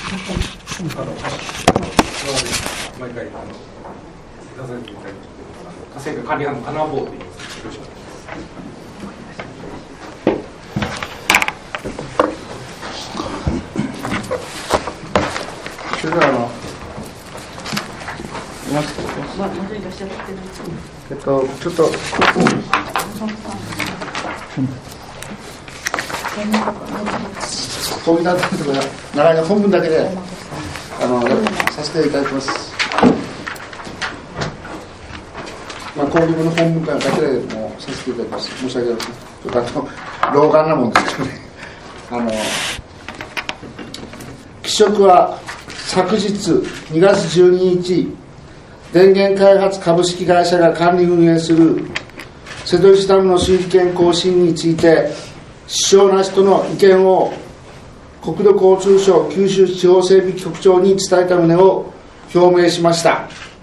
毎回出させていただいて、河川管理班の金坊と言います。よろしくお願いします。 それではちょっとこういうなってるところ長いの本文だけでさせていただきます。講義文の本文からだけでもうさせていただきます。申し訳ありません。ちょっと老眼なもんですけどね。記職は昨日2月12日、電源開発株式会社が管理運営する瀬戸内ダムの水利権更新について支障なしとの意見を国土交通省九州地方整備局長に伝えた旨を表明しました。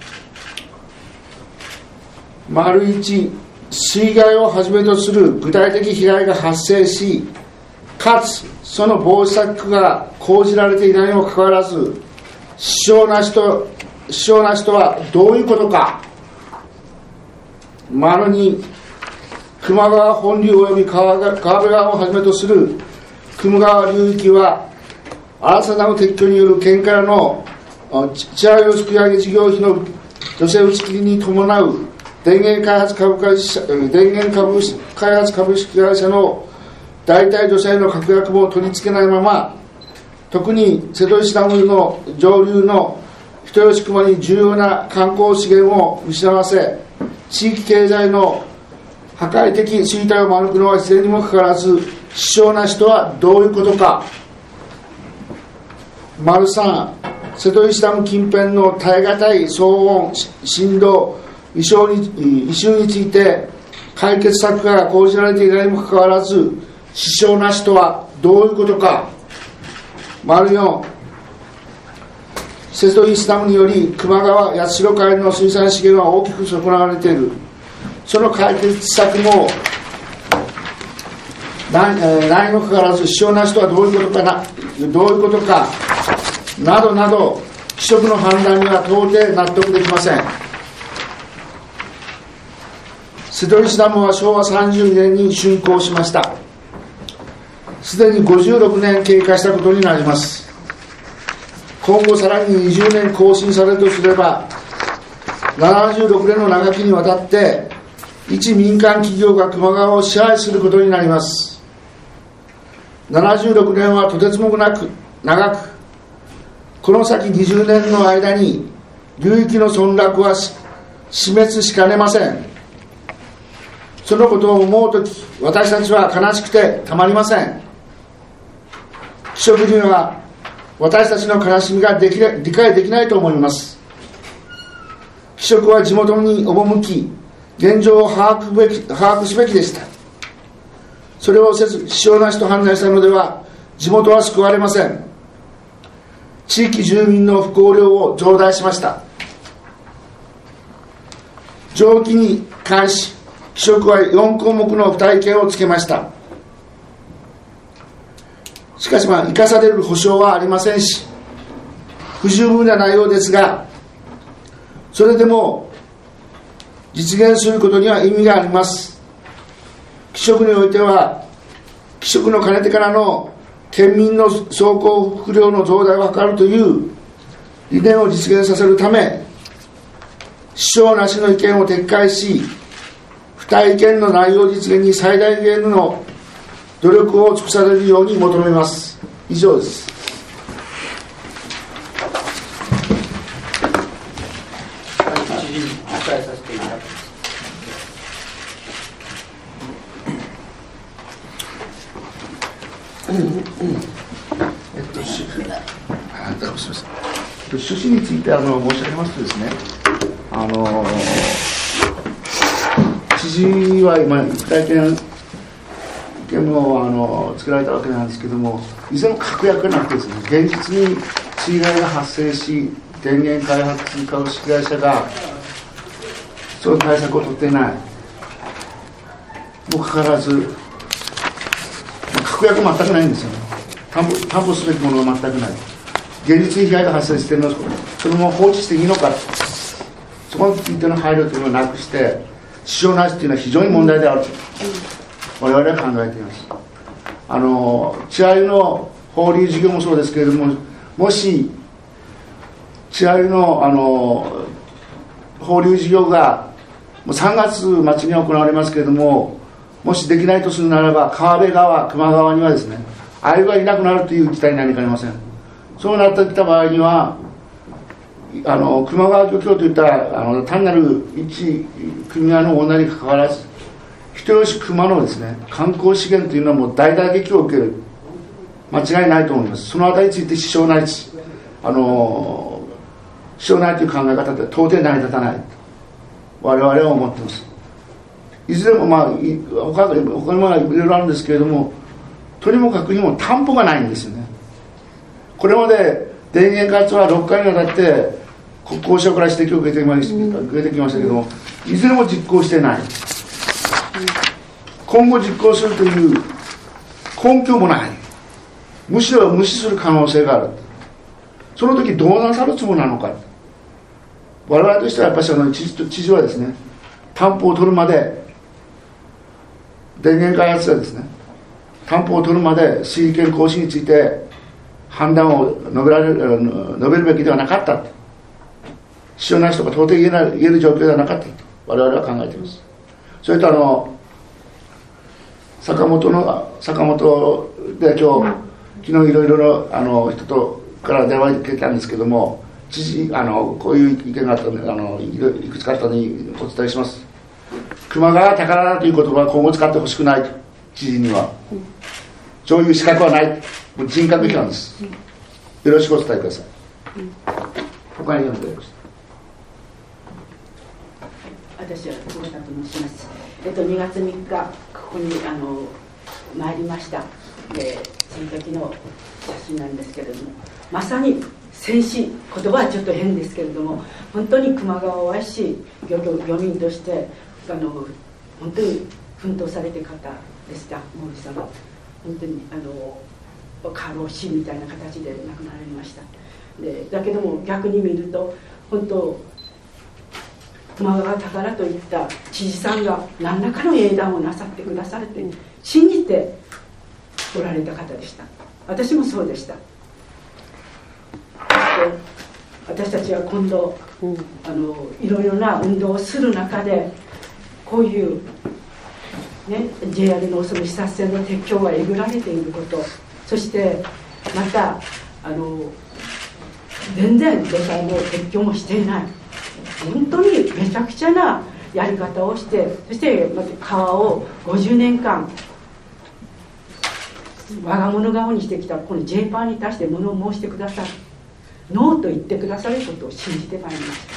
丸1、水害をはじめとする具体的被害が発生し、かつその防止策が講じられていないにもかかわらず、支障なしとはどういうことか。丸2、球磨川本流及び川辺川をはじめとする球磨川流域は新たな撤去による県からの地上すくい上げ事業費の助成打ち切りに伴う電源開発株式会社の代替助成の確約も取り付けないまま、特に瀬戸内ダムの上流の人吉球磨に重要な観光資源を失わせ、地域経済の破壊的衰退を招くのは自然にもかかわらず、支障なしとはどういうことか。丸3、瀬戸内ダム近辺の耐え難い騒音、振動、異臭について解決策が講じられていないにもかかわらず、支障なしとはどういうことか。丸4、瀬戸内ダムにより球磨川、八代海の水産資源は大きく損なわれている。その解決策もないにもかかわらず、支障なしとはどういうことかなどなど、記職の判断には到底納得できません。瀬戸内ダムは昭和32年に竣工しました。すでに56年経過したことになります。今後さらに20年更新されるとすれば、76年の長きにわたって一民間企業が球磨川を支配することになります。76年はとてつもなく長く、この先20年の間に流域の村落は死滅しかねません。そのことを思うとき、私たちは悲しくてたまりません。記職には私たちの悲しみが理解できないと思います。記職は地元に赴き、現状を把握すべきでした。それをせず、支障なしと判断したのでは、地元は救われません。地域住民の不幸量を増大しました。上記に関し、記職は4項目の付帯意見をつけました。しかし生かされる保証はありませんし、不十分な内容ですが、それでも実現することには意味があります。記職においては、記職のかねてからの県民の走行不良の増大を図るという理念を実現させるため、支障なしの意見を撤回し、付帯意見の内容実現に最大限の努力を尽くされるように求めます。以上です。趣旨について申し上げますとですね、知事は今付帯意見も作られたわけなんですけども、いずれも確約がなくてですね、現実に水害が発生し、電源開発株式会社がその対策を取っていないにもかかわらず、確約全くないんですよね。担保すべきものが全くない。 現実に被害が発生しているのをそのまま放置していいのか、そこについての配慮というのをなくして支障なしというのは非常に問題であると我々は考えています。稚鮎の放流事業もそうですけれども、もし稚鮎の放流事業がもう3月末に行われますけれども、もしできないとするならば川辺川、球磨川にはですね、鮎がいなくなるという事態になりかねません。そうなってきた場合には球磨川漁協といった単なる一組合の女にかかわらず、人吉球磨のですね観光資源というのはもう大打撃を受ける、間違いないと思います。そのあたりについて支障ない支障ないという考え方では到底成り立たないと我々は思っています。いずれも他にもいろいろあるんですけれども、とにもかくにも担保がないんですよね。これまで電源開発は6回にわたって国交省から指摘を受けてきましたけども、いずれも実行してない。今後実行するという根拠もない。むしろ無視する可能性がある。その時どうなさるつもりなのか。我々としてはやっぱり知事はですね、担保を取るまで、電源開発はですね、担保を取るまで水利権行使について判断を述べるべきではなかったと。必要なしとか到底言える状況ではなかったと我々は考えています。それと坂本で今日いろいろ人から電話を受けたんですけども、知事こういう意見があったのでいくつかあったのにお伝えします。球磨川宝だという言葉は今後使ってほしくないと。知事にはそういう資格はない、もう人格違反です。よろしくお伝えください。他に読んでいます。 私は久保田と申します。2月3日ここに参りました。その時の写真なんですけれども、まさに戦士、言葉はちょっと変ですけれども、本当に球磨川を愛し漁民として本当に奮闘されている方でした。毛利さんは本当に過労死みたいな形で亡くなられました。だけども逆に見ると本当球磨川宝といった知事さんが何らかの英断をなさってくださると信じておられた方でした。私もそうでした。私たちは今度いろいろな運動をする中でこういう、ね、JR のその視察線の撤去がえぐられていること、そしてまた全然土砂も撤去もしていない、本当にめちゃくちゃなやり方をして、そしてまた川を50年間我が物顔にしてきたこの J パンに対して物を申してくださる、ノーと言ってくださることを信じてまいりました。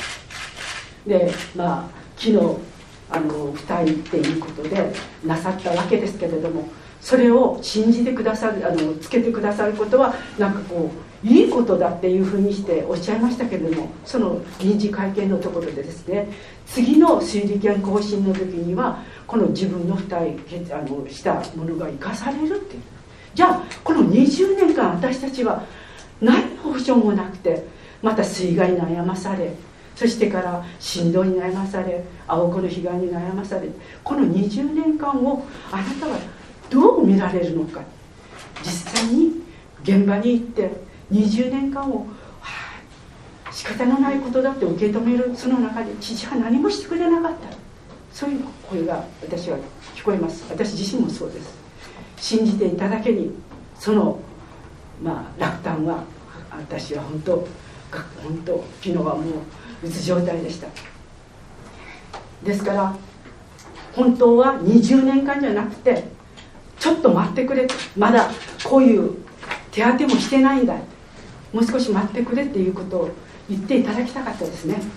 で昨日2人っていうことでなさったわけですけれども、それを信じてくださるつけてくださることはなんかこういいことだっていうふうにしておっしゃいましたけれども、その臨時会見のところでですね、次の水利権更新の時にはこの自分の負担したものが生かされるっていう。じゃあこの20年間私たちは何の保証もなくて、また水害に悩まされ、そしてから振動に悩まされ、青子の被害に悩まされ、この20年間をあなたはどう見られるのか。実際に現場に行って20年間を、仕方のないことだって受け止める、その中で知事は何もしてくれなかった、そういう声が私は聞こえます。私自身もそうです。信じていただけにその落胆は、私は本当昨日はもううつ状態でした。ですから本当は20年間じゃなくて、ちょっと待ってくれ、まだこういう手当てもしてないんだ、もう少し待ってくれっていうことを言っていただきたかったですね。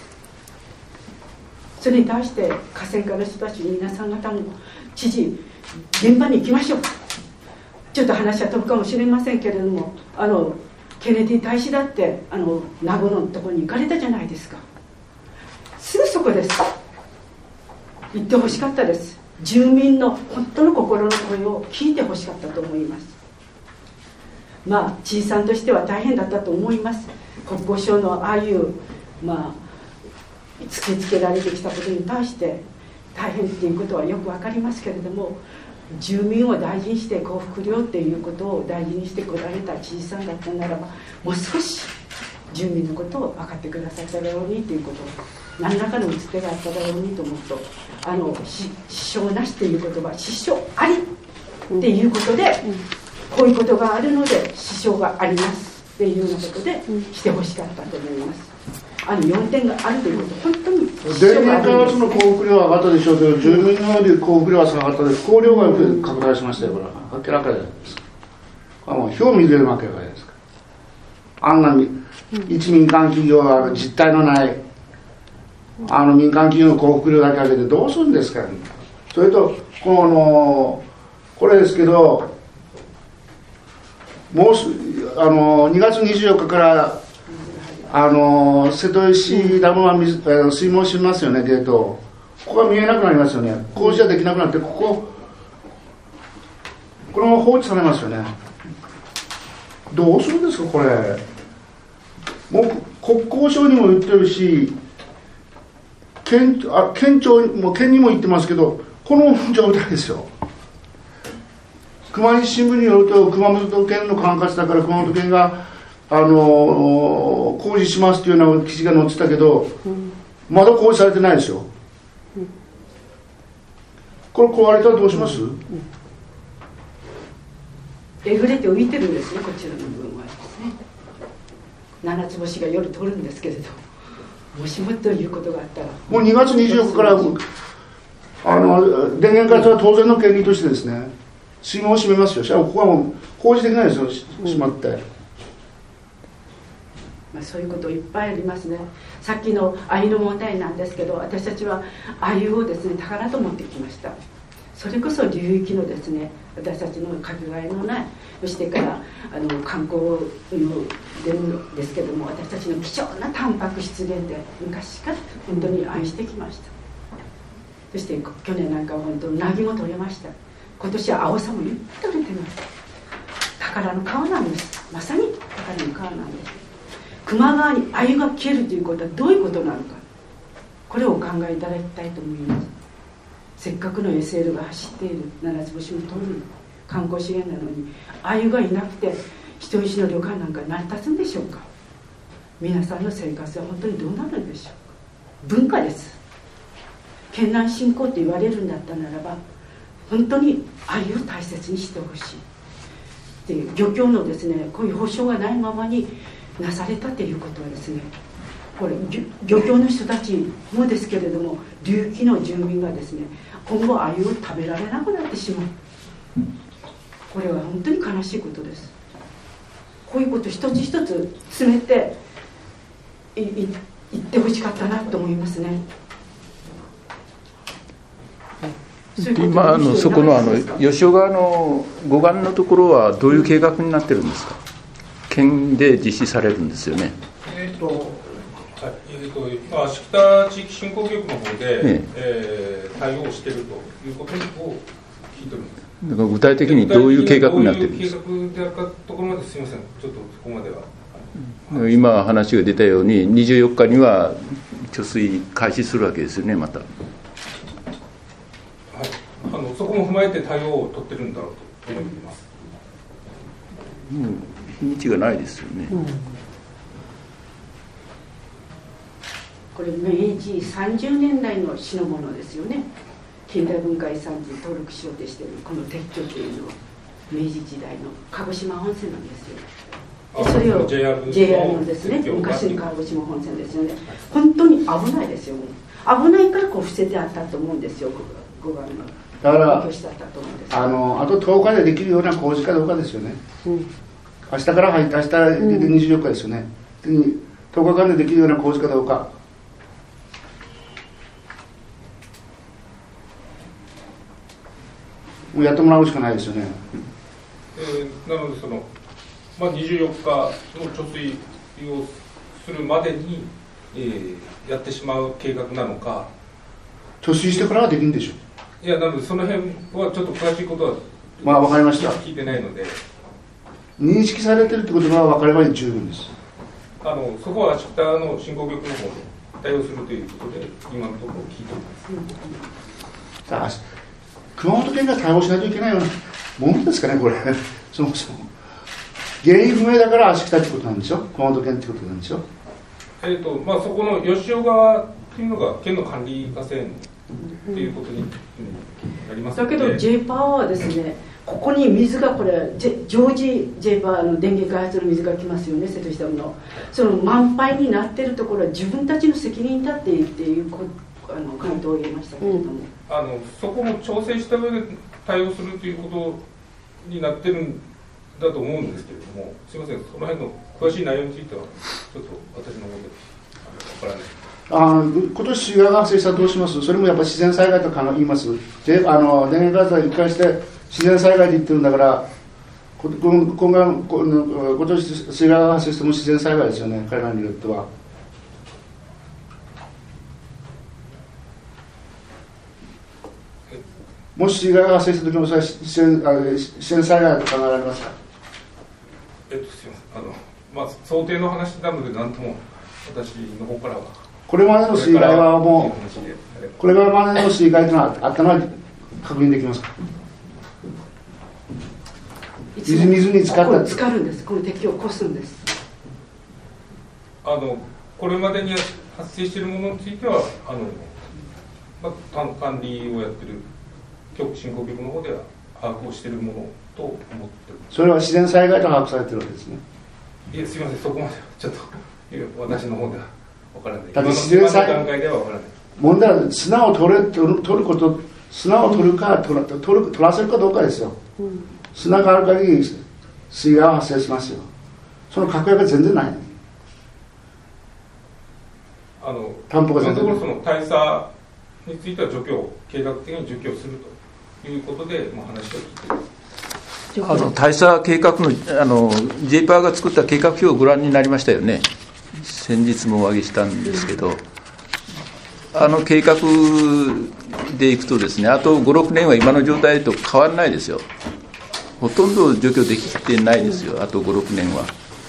それに対して河川課の人たち皆さん方も、知事現場に行きましょう、ちょっと話は飛ぶかもしれませんけれども、ケネディ大使だって名護のところに行かれたじゃないですか。すぐそこです。行ってほしかったです。住民の本当の心の声を聞いてほしかったと思います。 まあ知事さんとしては大変だったと思います。国交省のああいうまあ突きつけられてきたことに対して大変っていうことはよく分かりますけれども、住民を大事にして幸福量っていうことを大事にしてこられた知事さんだったならば、もう少し住民のことを分かってくださっただろうにということを、何らかの打つ手があっただろうにと思うと、支障なしという言葉、支障ありっていうことで、こういうことがあるので支障がありますっていうようなことでしてほしかったと思います。4点があるということ、本当に電源開発の幸福量は上がったでしょうけど、住民の幸福量は下がったで、不幸量が拡大しましたよ、これは明らかじゃないですか。これはもう表見れるわけじゃないですか。あんなに一民間企業は実態のない民間企業の幸福量だけ上げてどうするんですか。それとこれですけど、もう2月24日から瀬戸石ダムは水門しますよね、ゲート。ここが見えなくなりますよね。工事ができなくなって、このまま放置されますよね。どうするんですか、これ。もう国交省にも言ってるし、県にも言ってますけど、この状態ですよ。熊西新聞によると、熊本県の管轄だから熊本県が工事しますというような記事が載ってたけど、まだ工事されてないですよ。これ壊れたらどうします？ えぐれて浮いてるんですね、こちらの部分はですね。七つ星が夜取るんですけれど、もしもということがあったら、 もう2月24日から電源開発は当然の権利としてですね、水門を閉めますよ。しかもここはもう工事できないですよ、閉まって。 そういうこといっぱいありますね。さっきの鮎の問題なんですけど、私たちは鮎をですね、宝と持ってきました。それこそ流域のですね、私たちのかけがえのない、そしてから観光のですけども、私たちの貴重なタンパク質源で昔から本当に愛してきました。そして去年なんかは本当にナギも取れました。今年はアオサもいっぱい取れてます。宝の川なんです。まさに宝の川なんです。球磨川に鮎が消えるということはどういうことなのか、これをお考えいただきたいと思います。せっかくの SL が走っている、七つ星も取る観光資源なのに鮎がいなくて人石の旅館なんか成り立つんでしょうか。皆さんの生活は本当にどうなるんでしょうか。文化です。県南振興と言われるんだったならば、本当に鮎を大切にしてほしい。で、漁協のですね、こういう保証がないままになされたということはですね、これ漁協の人たちもですけれども、流域の住民がですね、今後鮎を食べられなくなってしまう。これは本当に悲しいことです。こういうこと一つ一つ詰めて言ってほしかったなと思いますね。 今そこの吉尾川の護岸のところはどういう計画になってるんですか。県で実施されるんですよね。 宿田地域振興局の方で、対応しているということを聞いております。 だから具体的にどういう計画になってるんですか。 どういう計画であるかところまですみません、ちょっとそこまでは。 今話が出たように24日には貯水開始するわけですよね、また。はい、 そこも踏まえて対応を取ってるんだろうと思っています。 日にちがないですよね。 これ明治30年代の詩のものですよね。近代文化遺産に登録しようとしているこの鉄橋というのは明治時代の鹿児島本線なんですよ。でそれを JR のですね、昔の鹿児島本線ですよね。本当に危ないですよね。危ないからこう伏せてあったと思うんですよ、護岸の。 だからあと10日でできるような工事かどうかですよね。明日から入って明日24日ですよね。10日間でできるような工事かどうか。もうやってもらうしかないですよね。 なので24日の貯水をするまでに、やってしまう計画なのか。 貯水してからはできるんでしょ。 いや、なのでその辺はちょっと詳しいことは分かりました。 聞いてないので。 認識されてるってことが分かれば十分です。 そこは足北の振興局の方で対応するということで今のところ聞いております。 熊本県が対応しないといけないようなものですかね、これそもそも原因不明だから足北ってことなんでしょ、熊本県ってことなんでしょ。 まあ、そこの吉尾川っていうのが県の管理河川っていうことになりますので、 だけど J パワーはですね、ここに水がこれ常時 J パワーの電源開発の水が来ますよね、瀬戸下のその満杯になっているところは自分たちの責任だっていう回答を言いましたけれども、 そこも調整した上で対応するということになってるんだと思うんですけれども、すみません、その辺の詳しい内容についてはちょっと私の方でわからない。 今年水害が発生したらどうします。それもやっぱり自然災害と言います。で電源開発は一貫して自然災害で言ってるんだから、今年水害が発生しても自然災害ですよね、彼らによっては。もし水害が発生した時もそれは自然災害と考えられますか。 すみません、想定の話なので何とも私の方からは。 これまでの水害はもう、これまでの水害というのはあったのは確認できますか。水に浸かった。 浸かるんです。この敵を起こすんです。 これまでに発生しているものについては管理をやっている振興局の方では把握をしているものと思っております。 それは自然災害と把握されているわけですね。いや、すみません、そこまでちょっと私の方では分からない。 だって自然災害段階では分からない。 問題は砂を取ること、砂を取るか取らせるかどうかですよ。砂がある限り水害は発生しますよ。その確約が全然ない。担保が全然ない。 その対策については計画的に除去するということで、話を聞いています。 対策計画のJ パワーが作った計画表をご覧になりましたよね。先日もお挙げしたんですけど、計画でいくとですね、あと5、6年は今の状態と変わらないですよ。ほとんど除去できてないですよ、あと5、6年は。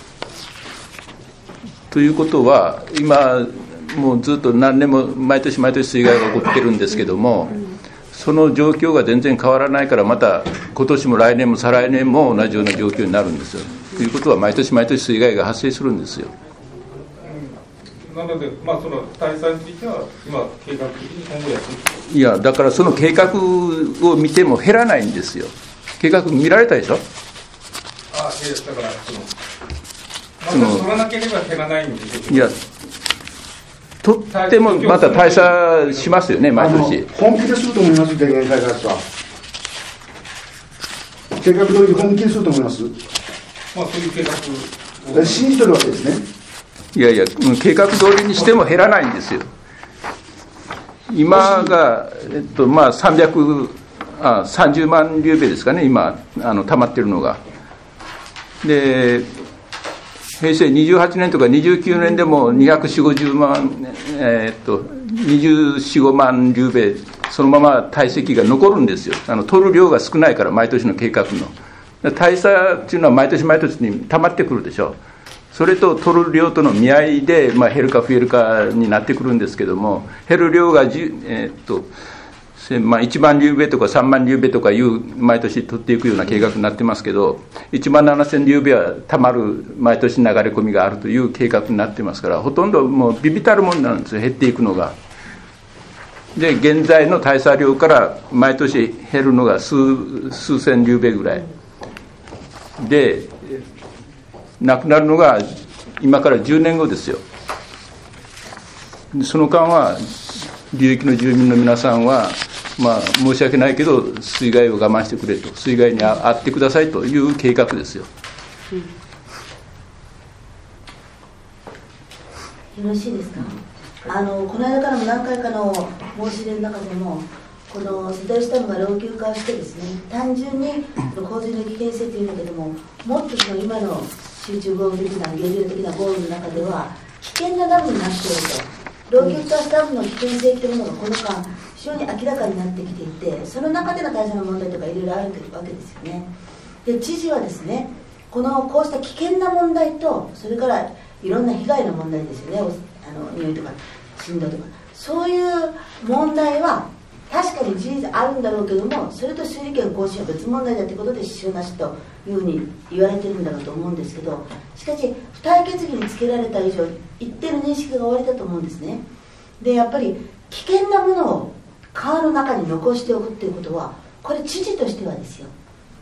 ということは、今もうずっと何年も毎年毎年水害が起こってるんですけども、その状況が全然変わらないから、また今年も来年も再来年も同じような状況になるんですよ。ということは毎年毎年水害が発生するんですよ。 なので、その対策については今計画的に今後やっていく。 いや、だからその計画を見ても減らないんですよ。計画見られたでしょ。 だから取らなければ減らないんですよ。いや、 とってもまた対策しますよね、毎年。 本気ですると思います、電源開発は。計画通り本気ですると思います。 そういう計画を信じてるわけですね。 いやいや、計画通りにしても減らないんですよ。今が、30万リューベですかね、今溜まってるのが。で、平成28年とか29年でも240、50万、24、5万リューベ、そのまま堆積が残るんですよ。取る量が少ないから、毎年の計画の。対策っていうのは毎年毎年に溜まってくるでしょ。それと取る量との見合いで、減るか増えるかになってくるんですけども、減る量が1万リューベとか3万リューベとかいう毎年取っていくような計画になってますけど、1万7000リューベはたまる毎年流れ込みがあるという計画になってますから、ほとんどもう微々たるものなんですよ、減っていくのが。で、現在の対策量から毎年減るのが数千リューベぐらいで、なくなるのが今から10年後ですよ。その間は流域の住民の皆さんは、申し訳ないけど水害を我慢してくれと、水害に遭ってくださいという計画ですよ。 よろしいですか。この間からも何回かの申し入れの中でも、この世帯下部が老朽化してですね、単純に洪水の危険性というんだけども、もっとその今の集中豪雨的なゲリラ的な豪雨の中では危険なダムになっていると、老朽化したダムの危険性というものがこの間非常に明らかになってきていて、その中での対策の問題とかいろいろあるわけですよね。で、知事はですね、 こうした危険な問題と、それからいろんな被害の問題ですよね、匂いとか振動とか、そういう問題は確かに事実あるんだろうけども、それと整理券更新は別問題だということで支障なしというふうに言われてるんだろうと思うんですけど、しかし付帯決議につけられた以上一定の認識が終わりだと思うんですね。でやっぱり危険なものを川の中に残しておくっていうことは、これ知事としてはですよ、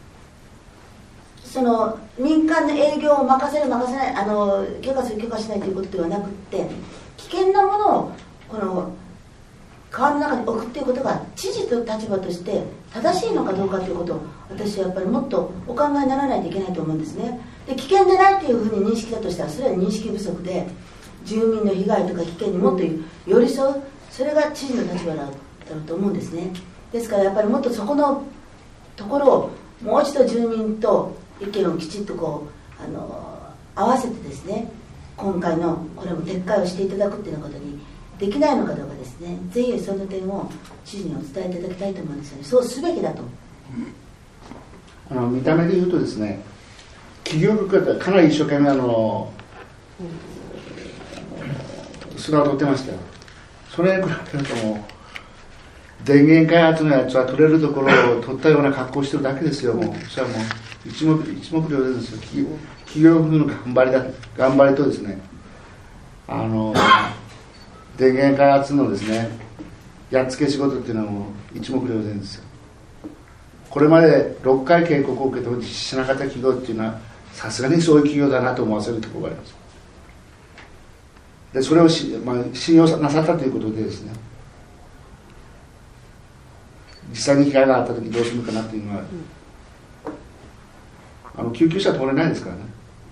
その民間の営業を任せる任せない、許可する許可しないということではなくって、危険なものをこの川の中に置くっていうことが知事と立場として正しいのかどうかということを、私はやっぱりもっとお考えにならないといけないと思うんですね。で危険でないというふうに認識だとしたら、それは認識不足で、住民の被害とか危険にもっと寄り添う、それが知事の立場だろうと思うんですね。ですからやっぱりもっとそこのところをもう一度住民と意見をきちっと合わせてですね、今回のこれも撤回をしていただくっていうようなことにできないのかどうかですね、ぜひその点を知事にお伝えいただきたいと思うんですよね。そうすべきだと。 見た目で言うとですね、企業がかなり一生懸命砂を取ってましたよ。それに比べるともう電源開発のやつは取れるところを取ったような格好をしてるだけですよ。もうそれはもう一目瞭然ですよ。企業風の頑張りとですね、電源開発のですね、やっつけ仕事っていうのはもう一目瞭然ですよ。これまで6回警告を受けても実施しなかった企業っていうのは、さすがにそういう企業だなと思わせるところがあります。でそれを信用なさったということでですね、実際に被害があった時どうするかなっていうのは、救急車通れないですからね。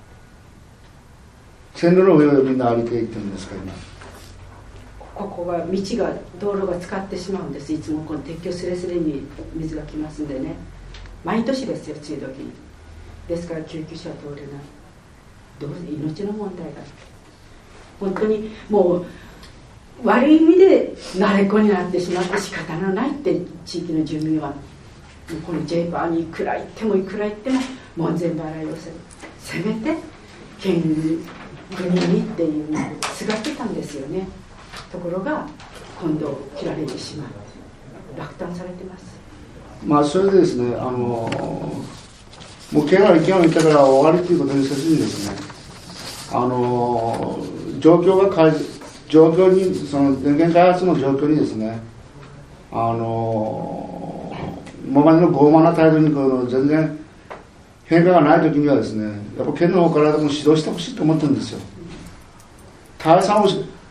線路の上をみんな歩いていってるんですから今。 ここは道路が使ってしまうんです。いつもこの鉄橋すれすれに水が来ますんでね、毎年ですよ、梅雨時に。ですから救急車は通れない。命の問題が本当にもう悪い意味で慣れっこになってしまって仕方のないって、地域の住民はこの J パーにいくら行っても門前払いをする、せめて県国にっていうのをすがってたんですよね。ところが今度切られてしまう、落胆されてます。 それでですね、もう県は意見を言ったから終わりということにせずにですね、状況に、その電源開発の状況にですね、今までの傲慢な態度に全然変化がないときにはですね、やっぱ県の方からでも指導してほしいと思ってるんですよ。大さん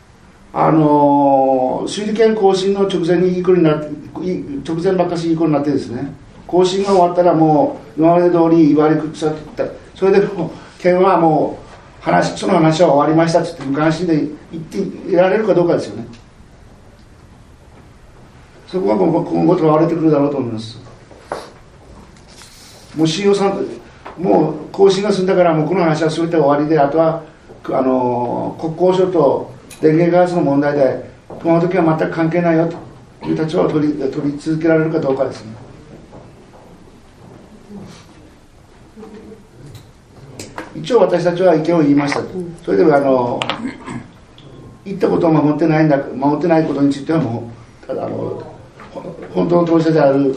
を整理券更新の直前に直前ばっかしいい子になってですね、更新が終わったらもう今まで通り言われくさって言った、それでもう県はもうその話は終わりましたって言って無関心で言っていられるかどうかですよね。そこはもう今後問われてくるだろうと思います。もう信用さん、もう更新が済んだからもうこの話は全て終わりで、あとは国交省と電源開発の問題でこの時は全く関係ないよという立場を取り続けられるかどうかですね。一応私たちは意見を言いましたと。それで言ったことを守ってないことについてはもうただ本当の当事者である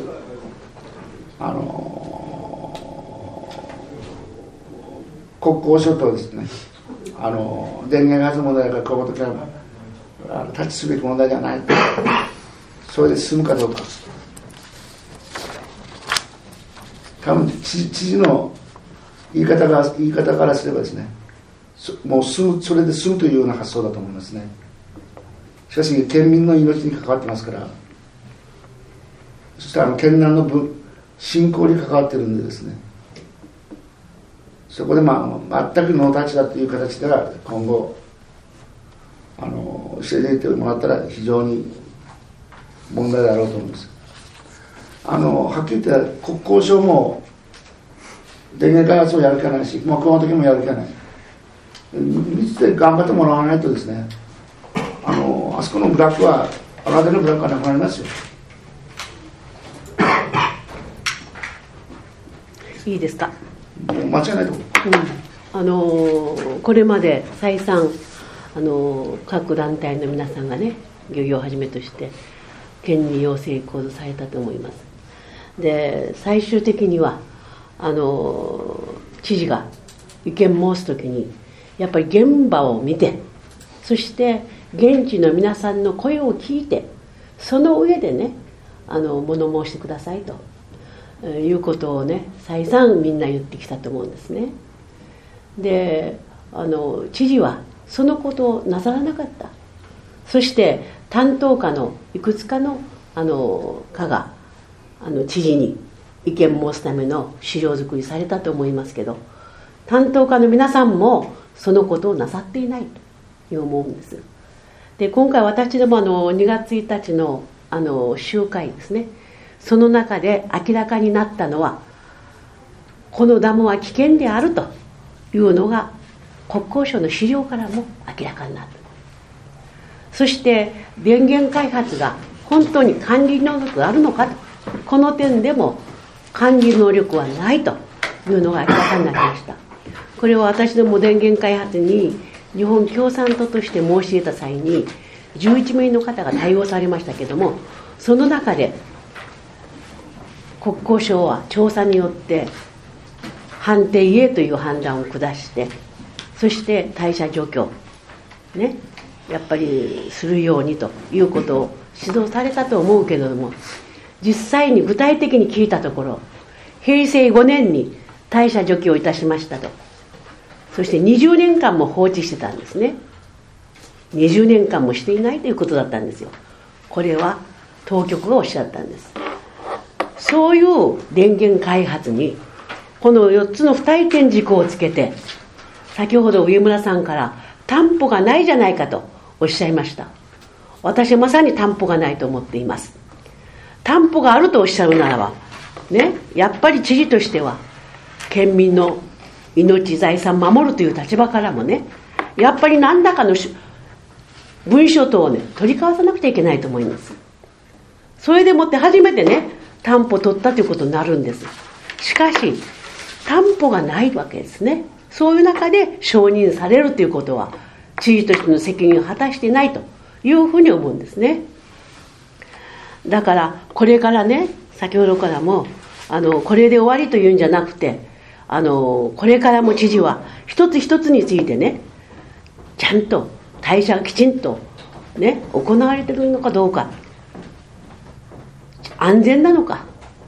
国交省とですね、電源開発問題がこの時はタッチすべき問題ではない、それで進むかどうか。多分知事の言い方からすればですね、もうそれで済むというような発想だと思いますね。しかし県民の命に関わってますから、そして県南の振興に関わっているんでですね、そこで全くノータッチだという形では今後していてもらったら非常に問題だろうと思います。はっきり言って国交省も電源開発をやる気はないし、この時もやる気はない。密で頑張ってもらわないとですね、あそこのブラックは赤手のブラックはなくなりますよ。 いいですか。 間違いないと思う。 これまで再三各団体の皆さんがね、漁業をはじめとして県に要請行動されたと思います。で最終的には知事が意見申すときにやっぱり現場を見て、そして現地の皆さんの声を聞いて、その上でね物申してくださいということをね再三みんな言ってきたと思うんですね。で知事はそのことをなさらなかった。そして担当課のいくつかの課が知事に意見申すための資料作りされたと思いますけど、担当課の皆さんもそのことをなさっていないと思うんです。で今回私ども2月1日の集会ですね、その中で明らかになったのは、このダムは危険であるというのが国交省の資料からも明らかになった。そして電源開発が本当に管理能力があるのかと、この点でも管理能力はないというのが明らかになりました。これを私ども電源開発に日本共産党として申し出た際に11名の方が対応されましたけれども、その中で国交省は調査によって判定へという判断を下して、そして退社除去ね、やっぱりするようにということを指導されたと思うけれども、実際に具体的に聞いたところ、平成5年に退社除去をいたしましたと、そして20年間も放置してたんですね。20年間もしていないということだったんですよ。これは当局がおっしゃったんです。そういう電源開発にこの4つの不退転事項をつけて、先ほど上村さんから担保がないじゃないかとおっしゃいました。私はまさに担保がないと思っています。担保があるとおっしゃるならばね、やっぱり知事としては県民の命財産守るという立場からもね、やっぱり何らかの文書等をね取り交わさなくちゃいけないと思います。それでもって初めてね担保を取ったということになるんです。しかし担保がないわけですね。そういう中で承認されるということは知事としての責任を果たしていないというふうに思うんですね。だからこれからね、先ほどからもこれで終わりというんじゃなくて、これからも知事は一つ一つについてね、ちゃんと退社がきちんとね行われているのかどうか、安全なのか、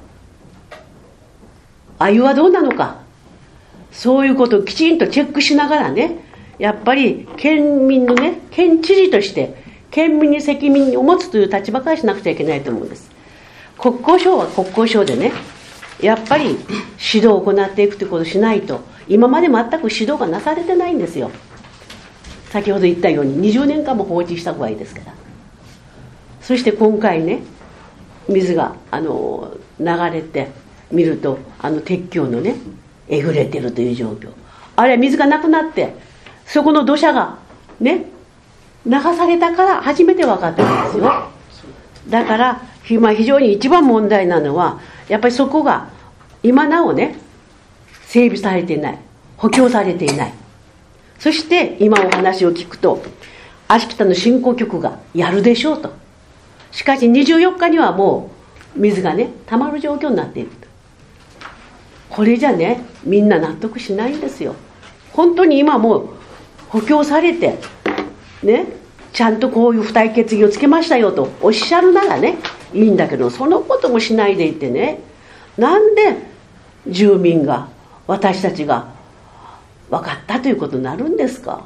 鮎はどうなのか、そういうことをきちんとチェックしながらね、やっぱり県民のね、県知事として県民に責任を持つという立場からしなくちゃいけないと思うんです。国交省は国交省でね、やっぱり指導を行っていくということをしないと、今まで全く指導がなされてないんですよ。先ほど言ったように20年間も放置した場合ですから。そして今回ね、水が流れてみると鉄橋のねえぐれてるという状況、あれは水がなくなってそこの土砂がね流されたから初めて分かったんですよ。だから今非常に一番問題なのはやっぱりそこが今なおね整備されていない、補強されていない。そして今お話を聞くと秋田の振興局がやるでしょうと、しかし24日にはもう水がね溜まる状況になっていると。これじゃねみんな納得しないんですよ。本当に今もう補強されてね、ちゃんとこういう付帯決議をつけましたよとおっしゃるならねいいんだけど、そのこともしないでいてね、なんで住民が私たちが分かったということになるんですか。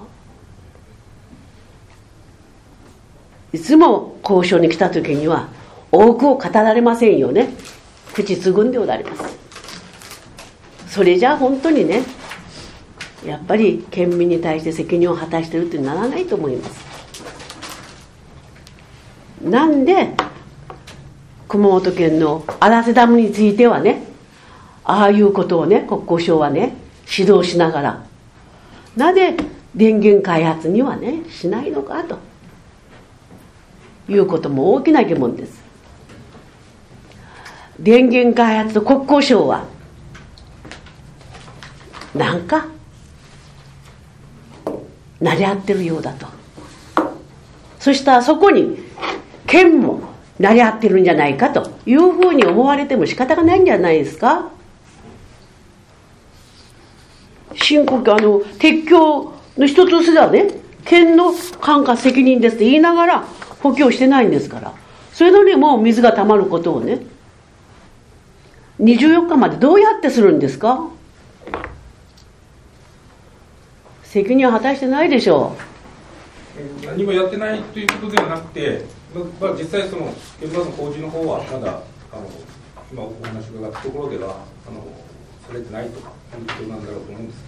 いつも交渉に来た時には多くを語られませんよね。口つぐんでおられます。それじゃあ本当にねやっぱり県民に対して責任を果たしているとならないと思います。なんで熊本県の荒瀬ダムについてはね、ああいうことをね国交省はね指導しながら、なぜ電源開発にはねしないのかということも大きな疑問です。電源開発と国交省はなんか成り合ってるようだと。そしたらそこに県も成り合ってるんじゃないかというふうに思われても仕方がないんじゃないですか。申告鉄橋の一つすらね、県の管轄責任ですって言いながら補強してないんですから、それのにも水がたまることをね、24日までどうやってするんですか。責任は果たしてないでしょう。何もやってないということではなくて、実際その現場の工事の方はまだ今お話を伺ったところではされてないということなんだろうと思うんです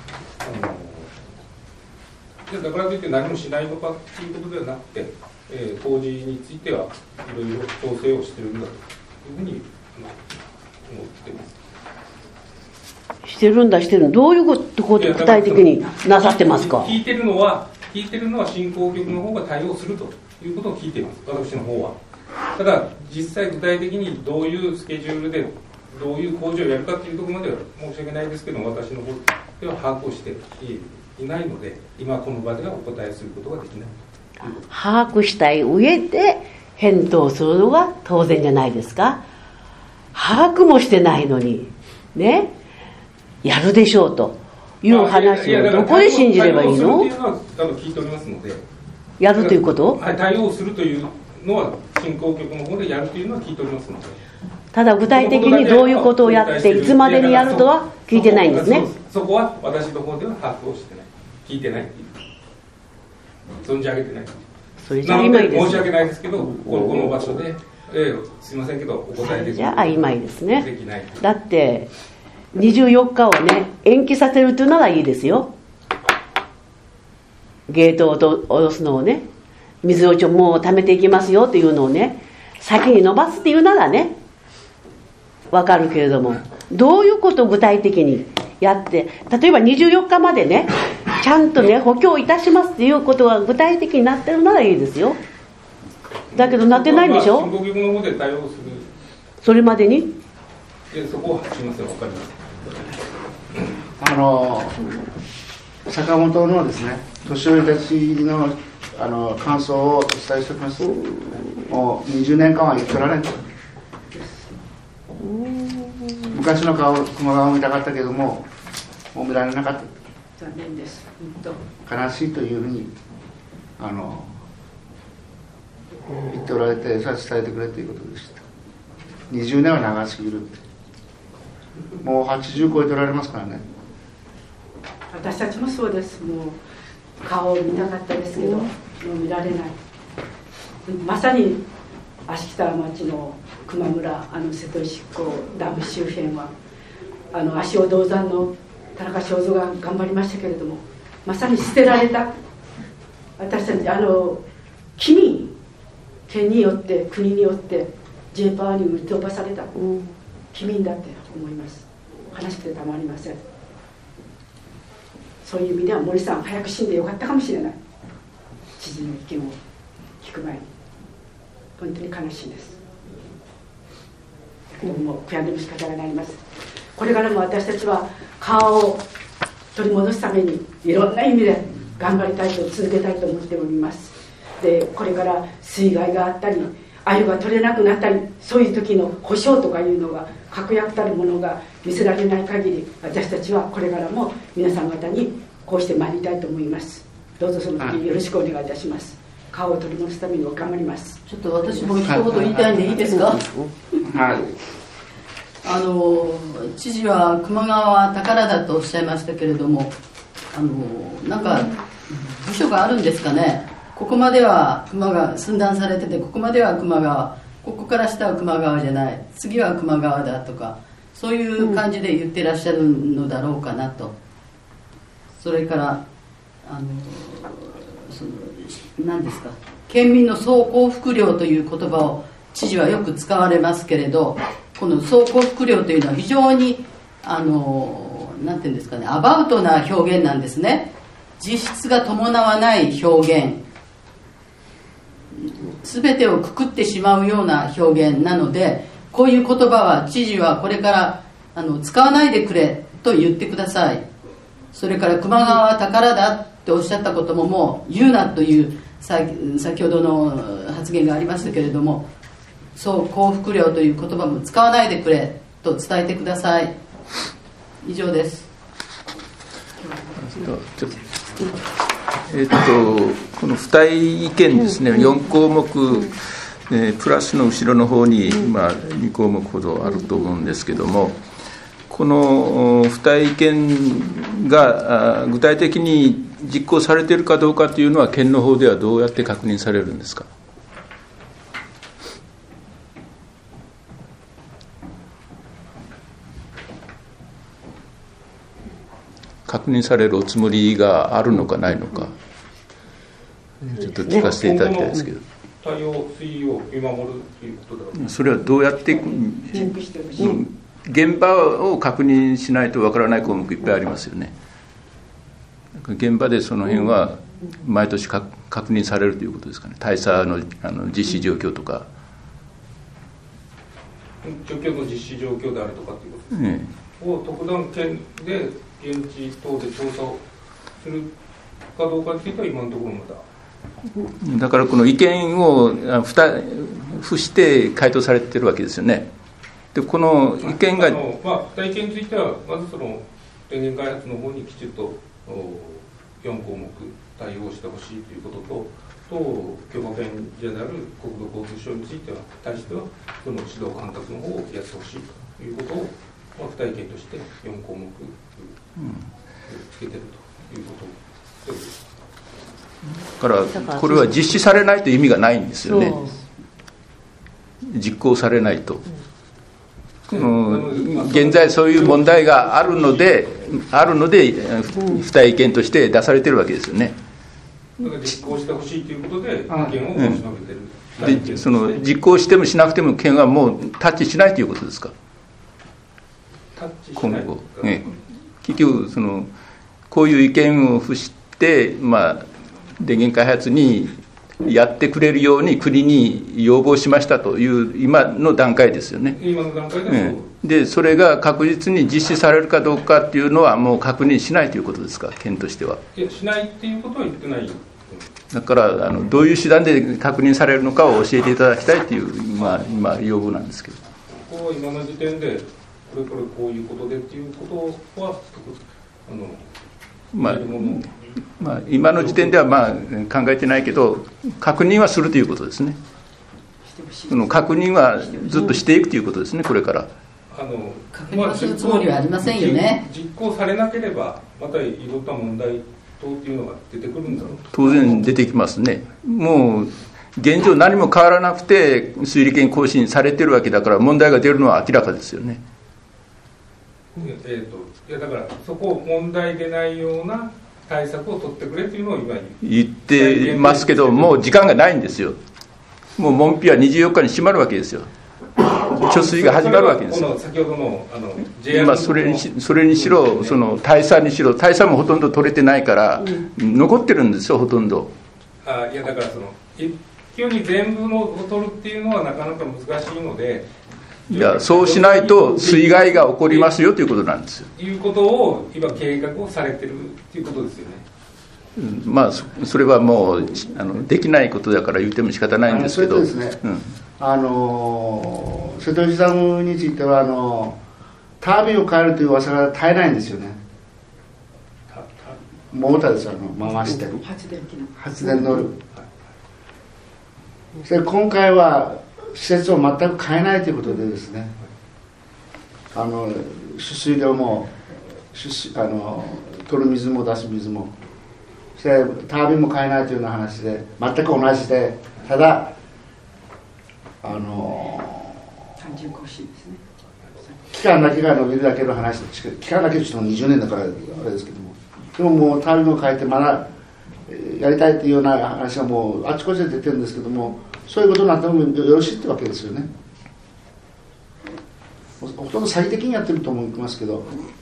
けども、だからといって何もしないのかということではなくて、工事についてはいろいろ調整をしているんだというふうに思っています。 してるんだ、してる。どういうことを具体的になさってますか。 聞いてるのは振興局の方が対応するということを聞いています、私の方は。ただ実際具体的にどういうスケジュールでどういう工事をやるかというところまでは申し訳ないですけども、私の方では把握をしていないので、今この場ではお答えすることができない。 把握したい上で返答するのが当然じゃないですか。把握もしてないのにね、やるでしょうという話をどこで信じればいいの？ 聞いておりますので、 やるということ？ 対応するというのは振興局の方でやるというのは聞いておりますので。 ただ具体的にどういうことをやっていつまでにやるとは聞いてないんですね。 そこは私の方では把握をしてない、聞いてないっていう、存じ上げてない。 それじゃ曖昧です。 申し訳ないですけど、この場所で、すいませんけどお答えできない。 じゃあ曖昧ですね。だって24日をね延期させるというならいいですよ。ゲートを下ろすのをね、水をもう溜めていきますよというのをね先に伸ばすっていうならねわかるけれども、どういうことを具体的にやって、例えば24日までねちゃんとね補強いたしますっていうことが具体的になってるならいいですよ。だけどなってないんでしょ。 振興局の方で対応する。 それまでにそこはすみません、わかります。 坂本のですね、年寄りたちの感想をお伝えしておきます。もう20年間は言ってられんと。昔の球磨川を見たかったけどもう見られなかった。 残念です。 悲しいというふうに言っておられて、それは伝えてくれということでした。20年は長すぎるって。もう80超えておられますからね。 私たちもそうです。もう顔を見たかったですけど、もう見られない。まさに芦北町の球磨村瀬戸石港ダム周辺は足尾銅山の田中正造が頑張りましたけれども、まさに捨てられた私たち県によって国によって J パワーに売り飛ばされた君だって思います。悲しくてたまりません。そういう意味では森さん早く死んでよかったかもしれない。知事の意見を聞く前に本当に悲しいです。でも悔やんでも仕方がないます。これからも私たちは川を取り戻すためにいろんな意味で頑張りたいと続けたいと思っております。でこれから水害があったり鮎が取れなくなったり、そういう時の保証とかいうのが確約たるものが見せられない限り、私たちはこれからも皆さん方にこうしてまいりたいと思います。どうぞその時よろしくお願いいたします。川を取り戻すために頑張ります。 ちょっと私も一言言いたいんでいいですか。 はい。 知事は球磨川は宝だとおっしゃいましたけれども、なんか部署があるんですかね。ここまでは球磨川寸断されてて、ここまでは球磨川、ここから下は球磨川じゃない、次は球磨川だとか、そういう感じで言ってらっしゃるのだろうかなと。それから何ですか、県民の総幸福量という言葉を知事はよく使われますけれど、この総幸福量というのは非常になんていうんですかね、アバウトな表現なんですね。実質が伴わない表現、全てをくくってしまうような表現なので、こういう言葉は知事はこれから使わないでくれと言ってください。 それから球磨川は宝だっておっしゃったことももう言うなという先ほどの発言がありましたけれども、そう幸福量という言葉も使わないでくれと伝えてください。以上です。 この付帯意見ですね、4項目、プラスの後ろの方に、2項目ほどあると思うんですけども、この付帯意見が具体的に実行されているかどうかというのは、県の方ではどうやって確認されるんですか。確認されるおつもりがあるのかないのか、ちょっと聞かせていただきたいですけど。 対応推移を見守るということだ。 それはどうやって現場を確認しないとわからない項目いっぱいありますよね。現場でその辺は毎年確認されるということですかね。大佐の実施状況とか、 状況の実施状況であるとかということですね、を特段県で現地等で調査をするかどうかというと、今のところまだ。 だからこの意見を付して回答されてるわけですよね。でこの意見が、 付帯意見については、まずその電源開発の方にきちっと4項目対応してほしいということと、許可権者である国土交通省については対しては、その指導監督の方をやってほしいということを、付帯意見として4項目つけてるということです。 だからこれは実施されないと意味がないんですよね。実行されないと、現在そういう問題があるので付帯意見として出されてるわけですよね。 だから実行してほしいということで意見を申し述べてる。 でその実行してもしなくても県はもうタッチしないということですか。今後、結局こういう意見を付して、電源開発にやってくれるように国に要望しましたという今の段階ですよね。 今の段階で、 でそれが確実に実施されるかどうかっていうのはもう確認しないということですか、県としては。 いや、しないっていうことは言ってない。 だからどういう手段で確認されるのかを教えていただきたいという、今要望なんですけど。 ここは今の時点でこれこういうことでっていうことは今の時点では考えてないけど、確認はするということですね。その確認はずっとしていくということですね、これから。 確認するつもりはありませんよね。 実行されなければまたいろんな問題等っていうのが出てくるんだろう。 当然出てきますね。もう現状何も変わらなくて推理権更新されてるわけだから、問題が出るのは明らかですよね。 いやだからそこを問題でないような対策を取ってくれというのを今言ってますけど、もう時間がないんですよ。もう門扉は24日に閉まるわけですよ。貯水が始まるわけですよ。 先ほどのそれにしろ、その大佐にしろ、大佐もほとんど取れてないから、残ってるんですよ、ほとんど。 いやだから急に全部を取るっていうのはなかなか難しいので。 いや、そうしないと水害が起こりますよということなんですよ。 いうことを今計画をされてるということですよね。 それはもうできないことだから言っても仕方ないんですけど。 それとですね、瀬戸内ダムについてはタービンを変えるという噂が絶えないんですよね。モーターですよ、回してる発電能力。それ今回は施設を全く変えないということでですね、取水量も取る水も出す水も、それタービンも変えないというような話で、全く同じで、ただ単純更新ですね。 期間だけが伸びるだけの話、期間だけとしても20年だからあれですけども、でももうタービンを変えてまだやりたいというような話がもうあちこちで出てるんですけども、そういうことになってもよろしいってわけですよね。ほとんど詐欺的にやってると思いますけど、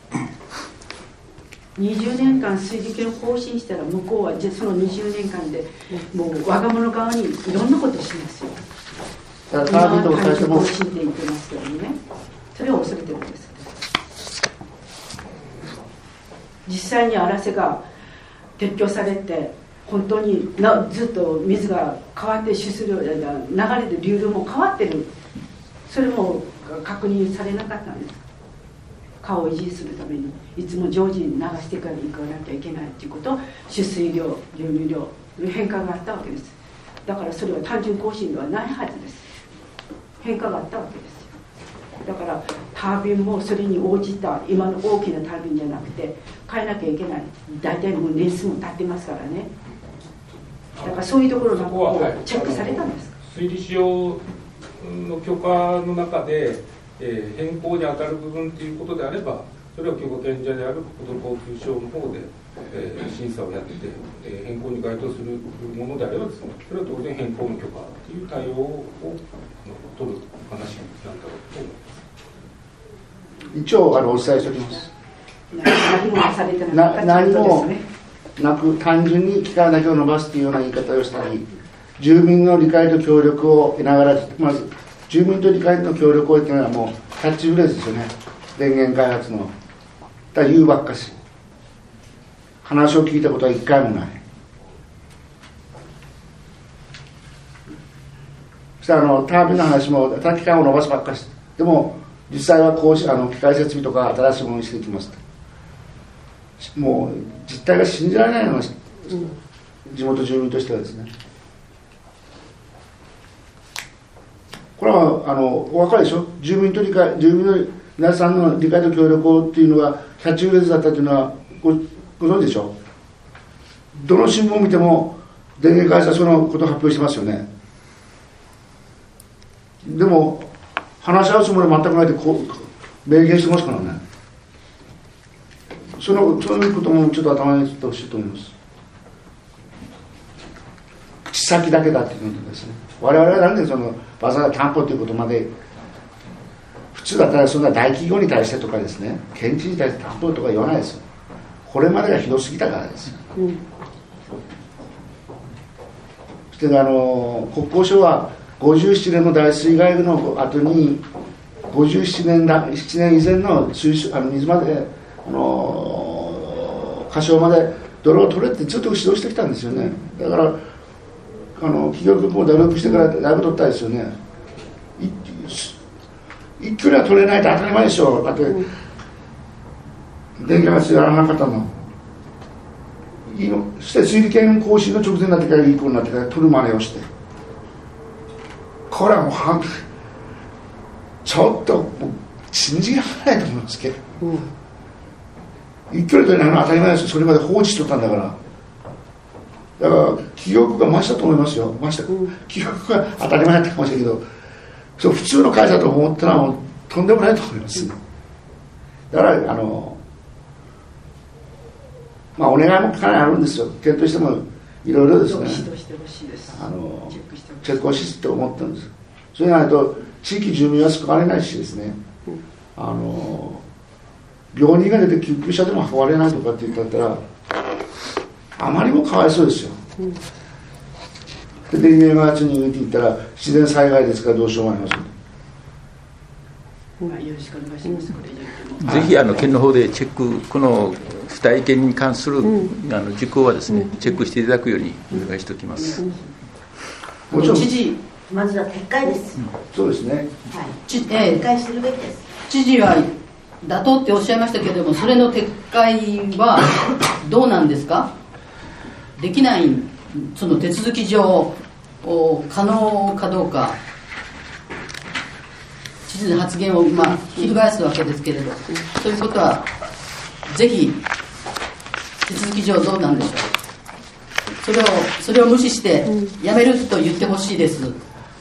20年間水利権を更新したら向こうはその20年間でもう我が物側にいろんなことをしますよ。 だからタービンとか最初も更新って言ってますけどね、それを恐れてるんです。 実際に荒瀬が撤去されて本当にずっと水が変わって流れる流量も変わってる、それも確認されなかったんです。川を維持するためにいつも常時に流してから行かなきゃいけないということ、取水量、流入量の変化があったわけです。だからそれは単純更新ではないはずです。変化があったわけですよ。だからタービンもそれに応じた、今の大きなタービンじゃなくて変えなきゃいけない、大体もう年数も経ってますからね。だからそういうところがチェックされたんです。 水利使用の許可の中で、変更に当たる部分ということであれば、それは許可権者である国土交通省の方で、審査をやって、変更に該当するものであればですね、それは当然変更の許可という対応を取る話なんだろうと思います。 一応お伝えしておきます。 何もされてなかった何もなく、単純に期間だけを延ばすというような言い方をしたり、住民の理解と協力を得ながら、まず住民と理解の協力を得てのはもうキャッチフレーズですよね。電源開発のだ言うばっかし、話を聞いたことは一回もない。そしたらタービンの話も期間を延ばすばっかし、でも実際はこう機械設備とか新しいものにしていきますと、もう実態が信じられないのが、地元住民としてはですね。これはお分かるでしょ。住民の皆さんの理解と協力をっていうのがキャッチフレーズだったというのはご存知でしょ。どの新聞を見ても電源会社はそのことを発表してますよね。でも話し合うつもりは全くないで明言してますからね。そういうこともちょっと頭に入れてほしいと思います。口先だけだっていうことですね。我々はなんでわざわざ担保ということまで、普通だったらそんな大企業に対してとかですね、県知事に対して担保とか言わないですよ。これまでがひどすぎたからですよ。そして国交省は57年の大水害の後に57年以前の水まで河床まで泥を取れってずっと指導してきたんですよね。だから企業局も努力してからだいぶ取ったですよね。一挙には取れないと当たり前でしょ。だって電気発やらなかったの。そして水利権更新の直前になってからいい子になってから取る真似をして、これはもうちょっともう信じられないと思いますけど、一挙に取れないのは当たり前ですよ。それまで放置しとったんだから。だから企業が増したと思いますよ。企業が当たり前だったかもしれないけど、そう普通の会社と思ったらもうとんでもないと思います。だからお願いもかなりあるんですよ。県としてもいろいろですね、チェックをしって思ってるんです。それがないと地域住民は救われないしですね、病人が出て救急車でも運ばれないとかって言ったらあまりもかわいそうですよ。で電源が圧に入れていったら自然災害ですからどうしようもありません。 よろしくお願いします。 ぜひ県の方でチェック、この付帯権に関する事項はですね、チェックしていただくようにお願いしておきます。 もちろん知事、まずは撤回です。 そうですね。 撤回するべきです。 知事は妥当っておっしゃいましたけれども、それの撤回はどうなんですか？できない、その手続き上可能かどうか。知事の発言を翻すわけですけれど、そういうことはぜひ手続き上どうなんでしょう。それを無視してやめると言ってほしいです。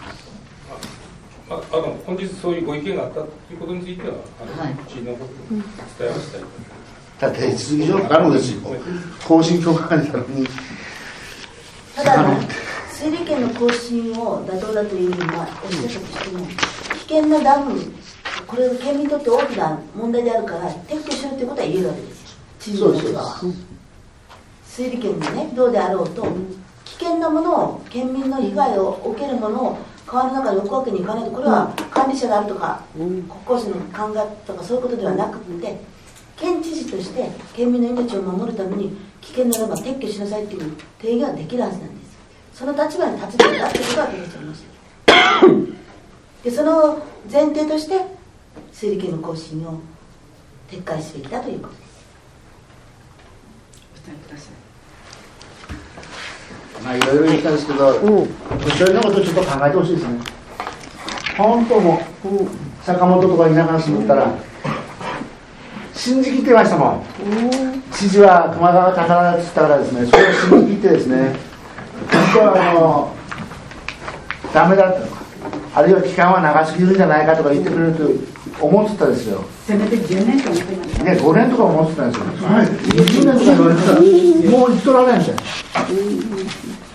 本日そういうご意見があったということについては知事の方に伝えましたい。 だって手続き上可能ですよ。更新許可が出たのに。 ただ水利権の更新を妥当だというふうにおっしゃったとしても、危険なダム、これが県民にとって大きな問題であるから撤去するということは言えるわけですよ、知事の立場は。水利権がね、どうであろうと、危険なものを、県民の被害を受けるものを川の中に置くわけにいかないと、これは管理者があるとか、国交省の考えとかそういうことではなくて、 県知事として県民の命を守るために危険ならば撤去しなさいという提言はできるはずなんです。その立場に立つべきだということは私は思いましたで、その前提として整理券の更新を撤回すべきだということです。 お伝えください。 まあいろいろ言ったんですけど、お一人のことをちょっと考えてほしいですね。本当も坂本とか田舎に住んでたら信じきってましたもん。知事は球磨川宝だって言ったからですね、それを信じきってですね、本当はダメだと、あるいは期間は長すぎるんじゃないかとか言ってくれると思ってたんですよ。 せめて10年と思ってました。 ね、5年とか思ってたんですよ。20年とか言われてたらもう生きとられんじゃん。